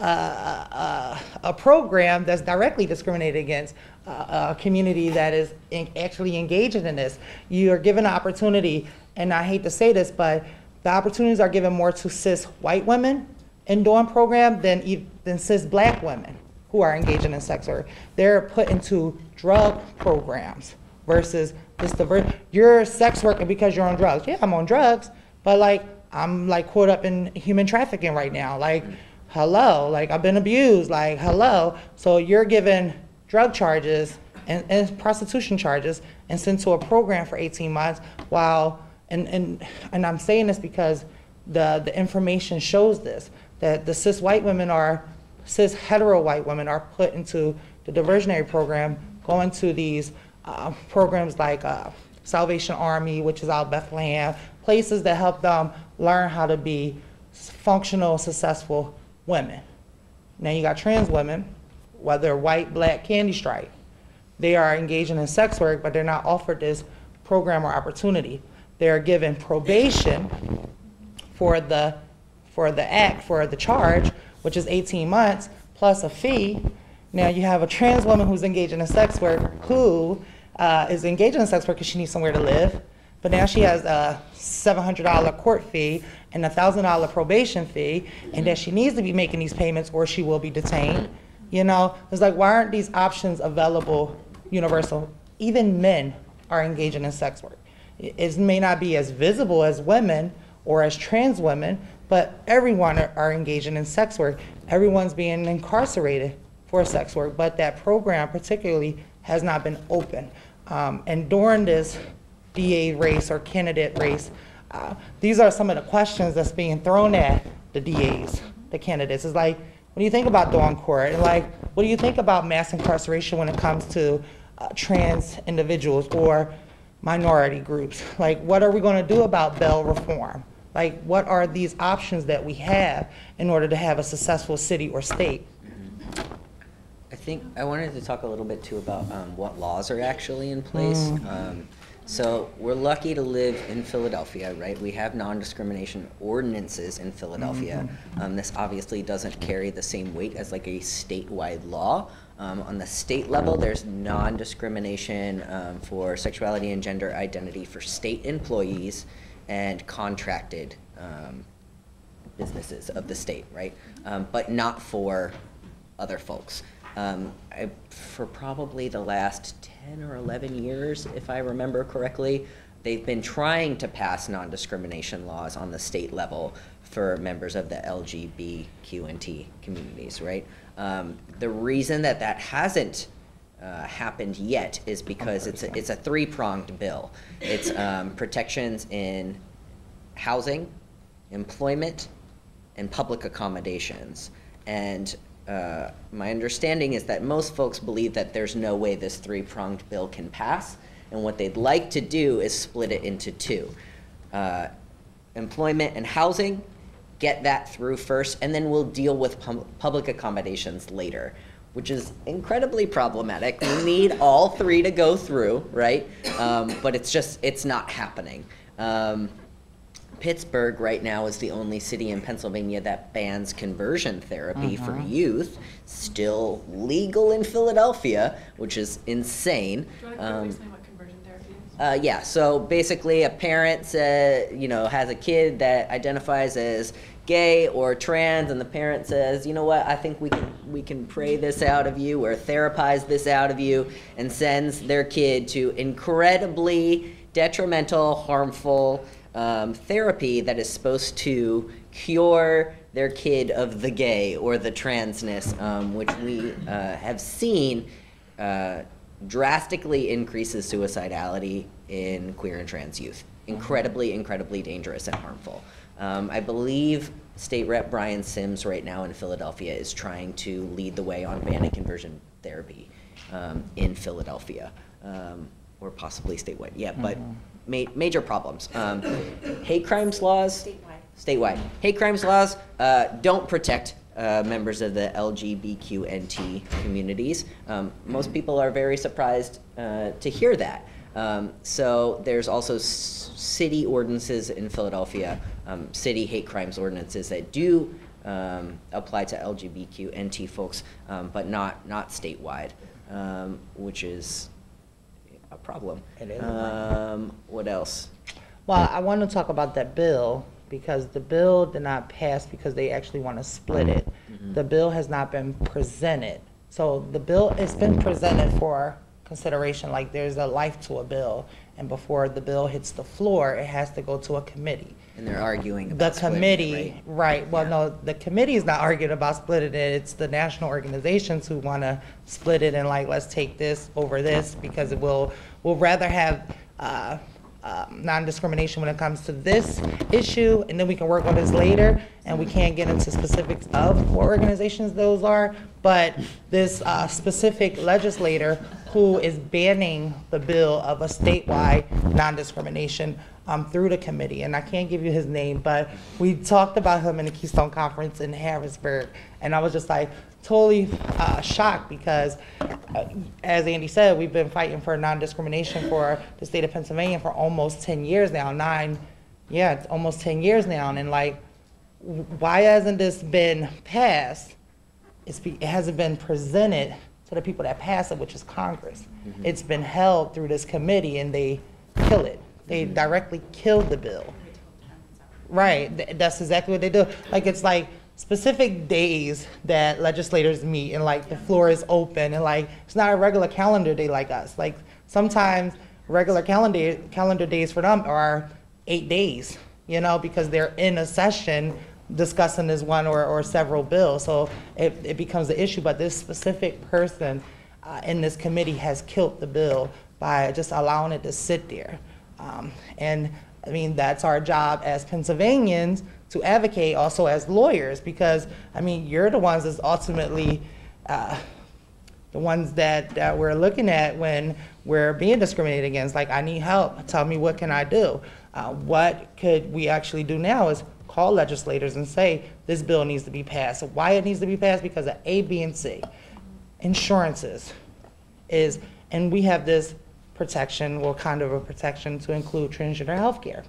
a, a program that's directly discriminated against Uh, a community that is in, actually engaging in this. You are given an opportunity, and I hate to say this, but the opportunities are given more to cis white women in doing program than, e- than cis black women who are engaging in sex work. They're put into drug programs versus this diverse. You're sex working because you're on drugs. Yeah, I'm on drugs, but like I'm like caught up in human trafficking right now. Like, hello, like I've been abused. Like, hello. So you're given drug charges and, and prostitution charges and sent to a program for eighteen months. While and and and I'm saying this because the the information shows this, that the cis white women are cis hetero white women are put into the diversionary program, going to these uh, programs like uh, Salvation Army, which is out of Bethlehem, places that help them learn how to be functional, successful women. Now you got trans women, whether white, black, candy stripe, they are engaging in sex work, but they're not offered this program or opportunity. They're given probation for the for the act, for the charge, which is eighteen months, plus a fee. Now you have a trans woman who's engaging in sex work who uh, is engaging in sex work because she needs somewhere to live, but now she has a seven hundred dollar court fee and a one thousand dollar probation fee, and that she needs to be making these payments or she will be detained. You know, it's like, why aren't these options available universal? Even men are engaging in sex work. It may not be as visible as women or as trans women, but everyone are, are engaging in sex work. Everyone's being incarcerated for sex work, but that program particularly has not been open. Um, and during this D A race or candidate race, uh, these are some of the questions that's being thrown at the D As, the candidates. It's like, what do you think about dawn court? And like, what do you think about mass incarceration when it comes to uh, trans individuals or minority groups? Like, what are we going to do about bail reform? Like, what are these options that we have in order to have a successful city or state? I think I wanted to talk a little bit too about um, what laws are actually in place. Mm. Um, so we're lucky to live in Philadelphia, right? We have non-discrimination ordinances in Philadelphia. Mm-hmm. Um, this obviously doesn't carry the same weight as like a statewide law. Um, on the state level, there's non-discrimination um, for sexuality and gender identity for state employees and contracted um, businesses of the state, right? Um, but not for other folks. Um, I, for probably the last ten or eleven years, if I remember correctly, they've been trying to pass non-discrimination laws on the state level for members of the L G B T Q and T communities, right? Um, the reason that that hasn't uh, happened yet is because it's a, it's a three-pronged bill. It's um, protections in housing, employment, and public accommodations. And uh, my understanding is that most folks believe that there's no way this three-pronged bill can pass, and what they'd like to do is split it into two. Uh, employment and housing, get that through first, and then we'll deal with pub public accommodations later, which is incredibly problematic. We need all three to go through, right? Um, but it's just, it's not happening. Um, Pittsburgh right now is the only city in Pennsylvania that bans conversion therapy uh-huh. for youth. Still legal in Philadelphia, which is insane. Do you want to um, explain what conversion therapy is? Uh, yeah, so basically a parent says, you know, has a kid that identifies as gay or trans, and the parent says, you know what, I think we can we can pray this out of you or therapize this out of you, and sends their kid to incredibly detrimental, harmful um, therapy that is supposed to cure their kid of the gay or the transness, um, which we uh, have seen uh, drastically increases suicidality in queer and trans youth. Incredibly, incredibly dangerous and harmful. Um, I believe State Rep Brian Sims right now in Philadelphia is trying to lead the way on banning conversion therapy um, in Philadelphia, um, or possibly statewide. Yeah, but ma major problems. Um, hate crimes laws. Statewide. Statewide. Hate crimes laws uh, don't protect uh, members of the L G B T Q and T communities. Um, most people are very surprised uh, to hear that. Um, so there's also s city ordinances in Philadelphia, um, city hate crimes ordinances that do um, apply to L G B T Q and T folks, um, but not not statewide, um, which is a problem. It is. Um, what else? Well, I want to talk about that bill because the bill did not pass because they actually want to split it. Mm-hmm. The bill has not been presented. So the bill, it's been presented for consideration, like there's a life to a bill, and before the bill hits the floor, it has to go to a committee. And they're arguing about the committee, it, right? right? Well, yeah. no, the committee is not arguing about splitting it. It's the national organizations who want to split it and like, let's take this over this because it will. We'll rather have uh, um, non-discrimination when it comes to this issue, and then we can work on this later. And we can't get into specifics of what organizations those are, but this uh, specific legislator who is banning the bill of a statewide non-discrimination um, through the committee, and I can't give you his name, but we talked about him in the Keystone Conference in Harrisburg, and I was just like totally uh, shocked because, uh, as Andy said, we've been fighting for non-discrimination for the state of Pennsylvania for almost ten years now, nine, yeah, it's almost ten years now, and like, why hasn't this been passed? It's be, it hasn't been presented to the people that pass it, which is Congress. Mm-hmm. It's been held through this committee, and they kill it. They mm-hmm. directly killed the bill. Right, Th that's exactly what they do. Like, it's like specific days that legislators meet, and like the floor is open, and like it's not a regular calendar day like us. Like sometimes regular calendar calendar days for them are eight days, you know, because they're in a session discussing this one or, or several bills. So it, it becomes an issue, but this specific person uh, in this committee has killed the bill by just allowing it to sit there. Um, and I mean, that's our job as Pennsylvanians to advocate, also as lawyers, because I mean, you're the ones that's ultimately uh, the ones that, that we're looking at when we're being discriminated against. Like, I need help, tell me what can I do? Uh, what could we actually do now is call legislators and say, this bill needs to be passed. So why it needs to be passed? Because of A, B, and C. Insurances is, and we have this protection, well, kind of a protection to include transgender health care.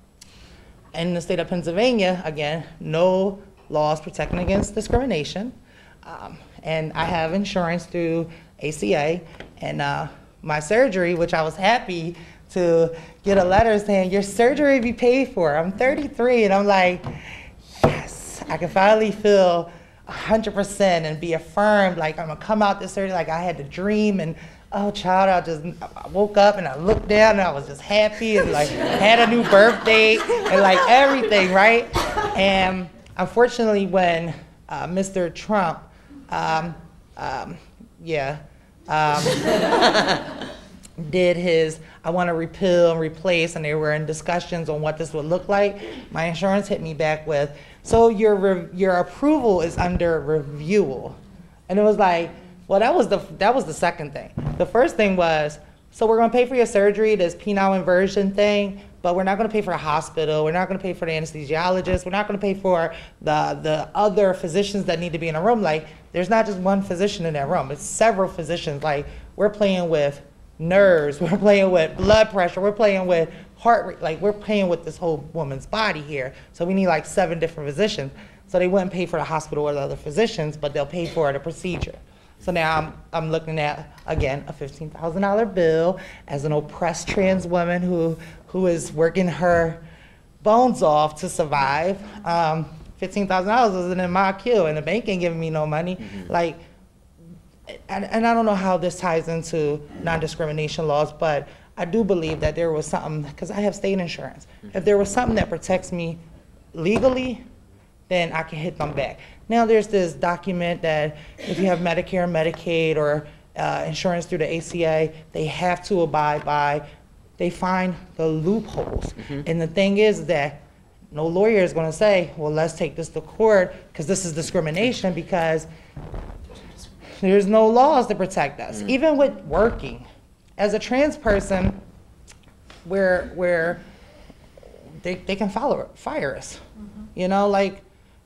In the state of Pennsylvania, again, no laws protecting against discrimination. Um, and I have insurance through A C A, and uh, my surgery, which I was happy to get a letter saying your surgery will be paid for. I'm thirty-three, and I'm like, yes, I can finally feel one hundred percent and be affirmed, like I'm gonna come out this surgery like I had the dream, and oh child, I just I woke up and I looked down and I was just happy and like had a new birthday and like everything, right? And unfortunately, when uh, Mister Trump, um, um, yeah, um, did his, I want to repeal and replace, and they were in discussions on what this would look like, my insurance hit me back with, so your re your approval is under review. And it was like, well, that was the that was the second thing. The first thing was, so we're going to pay for your surgery, this penile inversion thing, but we're not going to pay for a hospital, we're not going to pay for the anesthesiologist, we're not going to pay for the the other physicians that need to be in a room. Like, there's not just one physician in that room, it's several physicians. Like, we're playing with nerves, we're playing with blood pressure, we're playing with heart rate, like we're playing with this whole woman's body here. So we need like seven different physicians. So they wouldn't pay for the hospital or the other physicians, but they'll pay for the procedure. So now I'm, I'm looking at, again, a fifteen thousand dollar bill as an oppressed trans woman who, who is working her bones off to survive. Um, fifteen thousand dollars isn't in my queue, and the bank ain't giving me no money. Mm-hmm. Like, And, and I don't know how this ties into non-discrimination laws, but I do believe that there was something, because I have state insurance. If there was something that protects me legally, then I can hit them back. Now there's this document that if you have Medicare, Medicaid, or uh, insurance through the A C A, they have to abide by, they find the loopholes. Mm-hmm. And the thing is that no lawyer is gonna say, well, let's take this to court, because this is discrimination, because there's no laws to protect us. Mm. Even with working. As a trans person, where where they, they can follow, fire us. Mm-hmm. You know, like,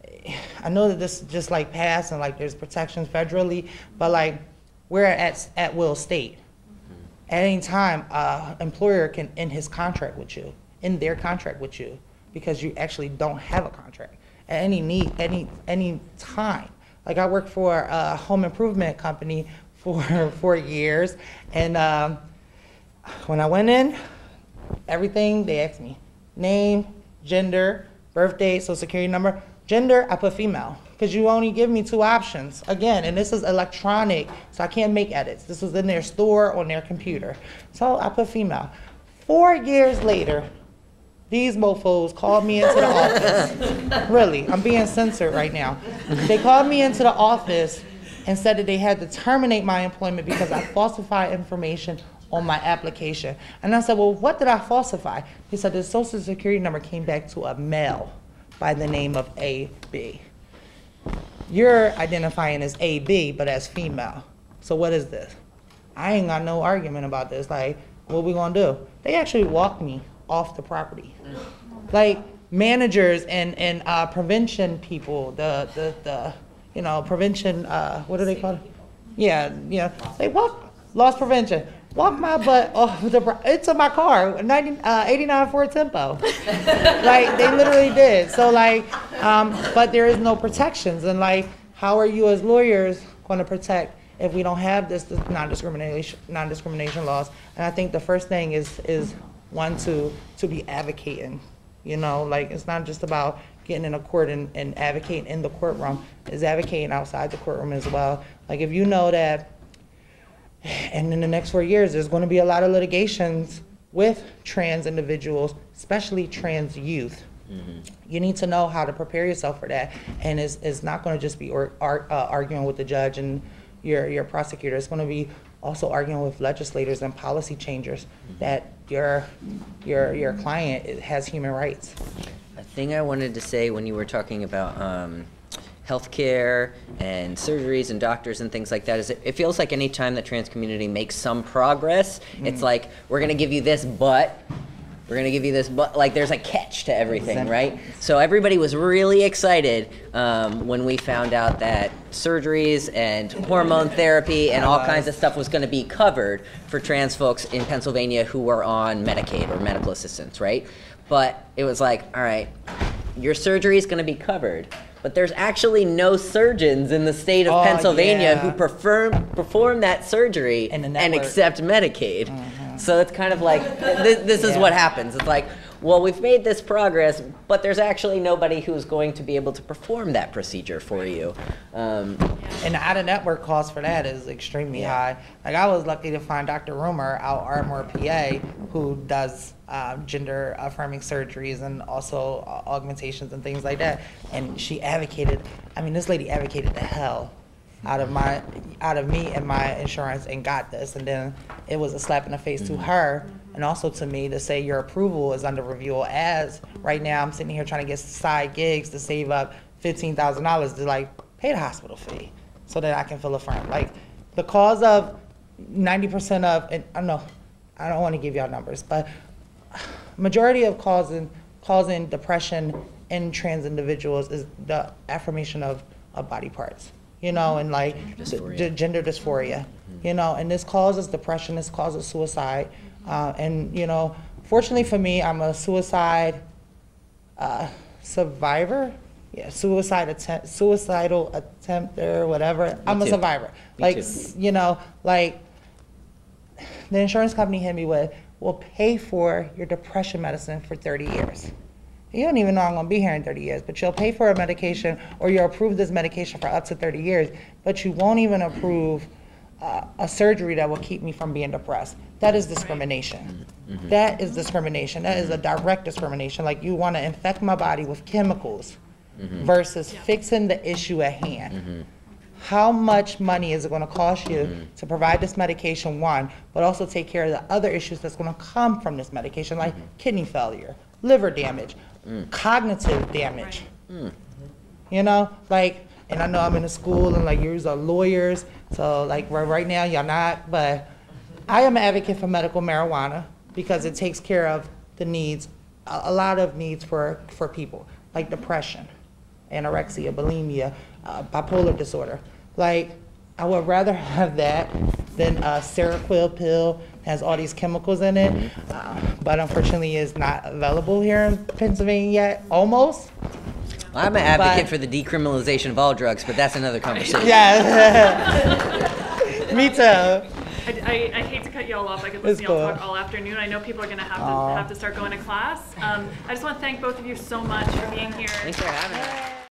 I know that this just like passed and like there's protections federally, but like we're at at will state. Mm-hmm. At any time, uh, employer can end his contract with you, end their contract with you, because you actually don't have a contract at any need, any any time. Like, I worked for a home improvement company for four years, and um, when I went in, everything, they asked me, name, gender, birth date, social security number. Gender, I put female, because you only give me two options. Again, and this is electronic, so I can't make edits. This was in their store on their computer. So I put female. Four years later, these mofos called me into the office. Really, I'm being censored right now. They called me into the office and said that they had to terminate my employment because I falsified information on my application. And I said, well, what did I falsify? He said the social security number came back to a male by the name of A B. You're identifying as A B, but as female. So what is this? I ain't got no argument about this. Like, what we gonna do? They actually walked me off the property. Like, managers and, and uh, prevention people, the, the, the, you know, prevention, uh, what do they call it? Yeah, yeah, they walk, loss prevention. Walk my butt off the, into my car, ninety, uh, eighty-nine Ford Tempo. Like, they literally did. So like, um, but there is no protections. And like, how are you as lawyers gonna protect if we don't have this, this non-discrimination, non-discrimination laws? And I think the first thing is, is one, to, to be advocating, you know, like, it's not just about getting in a court and, and advocating in the courtroom, it's advocating outside the courtroom as well. Like, if you know that, and in the next four years, there's going to be a lot of litigations with trans individuals, especially trans youth. Mm-hmm. You need to know how to prepare yourself for that. And it's, it's not going to just be or, ar, uh, arguing with the judge and your, your prosecutor. It's going to be also arguing with legislators and policy changers, mm-hmm. that your, your, your client has human rights. A thing I wanted to say when you were talking about um, healthcare and surgeries and doctors and things like that is it, it feels like any time the trans community makes some progress, mm. it's like, we're gonna give you this, but we're gonna give you this, but like there's a catch to everything, exactly. Right? So everybody was really excited um, when we found out that surgeries and hormone therapy and all kinds of stuff was gonna be covered for trans folks in Pennsylvania who were on Medicaid or medical assistance, right? But it was like, all right, your surgery is gonna be covered, but there's actually no surgeons in the state of oh, Pennsylvania yeah. who perform, perform that surgery and accept Medicaid. Mm-hmm. So it's kind of like, this, this is yeah. what happens. It's like, well, we've made this progress, but there's actually nobody who's going to be able to perform that procedure for you. Um, and the out-of-network cost for that is extremely yeah. high. Like, I was lucky to find Doctor Rumor out Ardmore, P A, who does uh, gender-affirming surgeries and also uh, augmentations and things like that. And she advocated, I mean, this lady advocated the hell out of my, out of me and my insurance and got this. And then it was a slap in the face mm-hmm. to her. And also to me to say your approval is under review, as right now I'm sitting here trying to get side gigs to save up fifteen thousand dollars to like pay the hospital fee so that I can fill a firm. Like, the cause of ninety percent of, and I know, I don't want to give y'all numbers, but majority of causing, causing depression in trans individuals is the affirmation of, of body parts, you know, and like gender dysphoria, d gender dysphoria mm-hmm. you know, and this causes depression, this causes suicide. Uh, and, you know, fortunately for me, I'm a suicide uh, survivor. Yeah, suicide attempt, suicidal attempt or whatever. Me I'm too. a survivor. Me like, too. you know, like the insurance company hit me with, we'll pay for your depression medicine for thirty years. You don't even know I'm gonna be here in thirty years, but you'll pay for a medication or you'll approve this medication for up to thirty years, but you won't even approve uh, a surgery that will keep me from being depressed. That is discrimination. Mm-hmm. That is discrimination. That is a direct discrimination. Like, you want to infect my body with chemicals mm-hmm. versus yeah. fixing the issue at hand. Mm-hmm. How much money is it going to cost you mm-hmm. to provide this medication, one, but also take care of the other issues that's going to come from this medication, like mm-hmm. kidney failure, liver damage, mm. cognitive damage. Right. Mm. You know, like, and I know I'm in a school and like yous are lawyers, so like right, right now y'all not, but I am an advocate for medical marijuana because it takes care of the needs, a, a lot of needs for, for people, like depression, anorexia, bulimia, uh, bipolar disorder. Like, I would rather have that than a Seroquel pill, has all these chemicals in it, uh, but unfortunately is not available here in Pennsylvania yet, almost. Well, I'm an advocate but, for the decriminalization of all drugs, but that's another conversation. Yeah, me too. I, I, I hate to cut you all off. I could It's listen to y'all cool. talk all afternoon. I know people are going to have to Aw. have to start going to class. Um, I just want to thank both of you so much for being here. Thanks for having us.